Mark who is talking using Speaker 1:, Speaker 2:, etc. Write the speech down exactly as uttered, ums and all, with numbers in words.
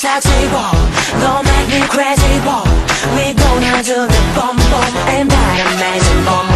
Speaker 1: sexy boy, don't make me crazy boy. We gonna do the boom boom and that amazing boom.